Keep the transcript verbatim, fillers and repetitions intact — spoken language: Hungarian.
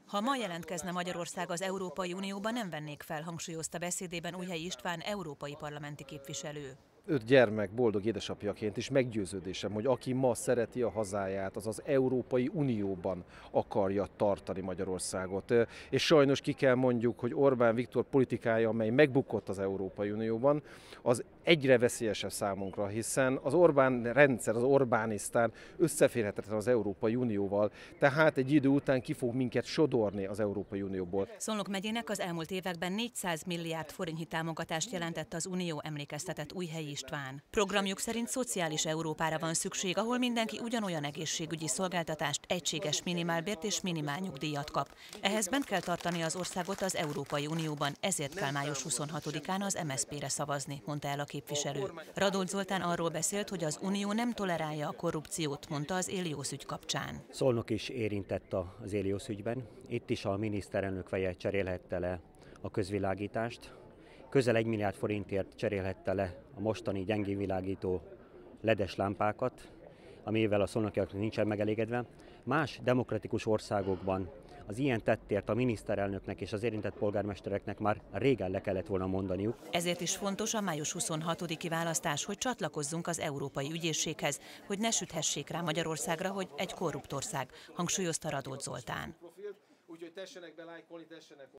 Ha ma jelentkezne Magyarország az Európai Unióba, nem vennék fel, hangsúlyozta beszédében Újhelyi István európai parlamenti képviselő. Öt gyermek boldog édesapjaként is meggyőződésem, hogy aki ma szereti a hazáját, az az Európai Unióban akarja tartani Magyarországot. És sajnos ki kell mondjuk, hogy Orbán Viktor politikája, amely megbukott az Európai Unióban, az egyre veszélyesebb számunkra, hiszen az Orbán rendszer, az Orbánisztán összeférhetetlen az Európai Unióval, tehát egy idő után ki fog minket sodorni az Európai Unióból. Szolnok megyének az elmúlt években négyszáz milliárd forintnyi támogatást jelentett az Unió, emlékeztetett Újhelyi István. Programjuk szerint szociális Európára van szükség, ahol mindenki ugyanolyan egészségügyi szolgáltatást, egységes minimálbért és minimálnyugdíjat kap. Ehhez bent kell tartani az országot az Európai Unióban, ezért kell május huszonhatodikán az em es zé pére szavazni, mondta el a képviselő. Radót Zoltán arról beszélt, hogy az Unió nem tolerálja a korrupciót, mondta az Éliosz ügy kapcsán. Szolnok is érintett az Éliosz ügyben. Itt is a miniszterelnök feje cserélhette le a közvilágítást. Közel egy milliárd forintért cserélhette le a mostani gyengénvilágító ledes lámpákat, amivel a szolnokiak nincsen megelégedve. Más demokratikus országokban az ilyen tettért a miniszterelnöknek és az érintett polgármestereknek már régen le kellett volna mondaniuk. Ezért is fontos a május huszonhatodiki választás, hogy csatlakozzunk az Európai Ügyészséghez, hogy ne süthessék rá Magyarországra, hogy egy korrupt ország, hangsúlyozta Radót Zoltán.